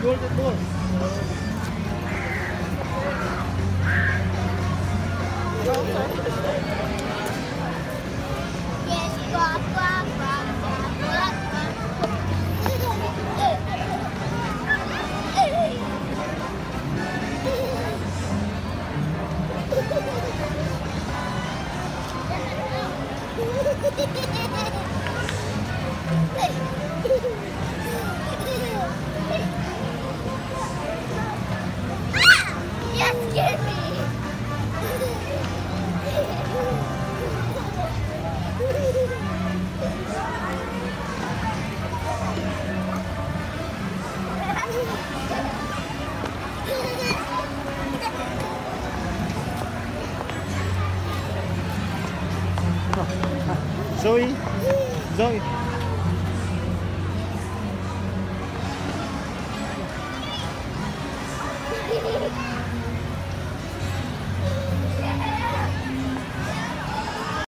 Golden ball. Yes, quack, quack, quack, quack, quack, yes, get me. Zoe, Zoe.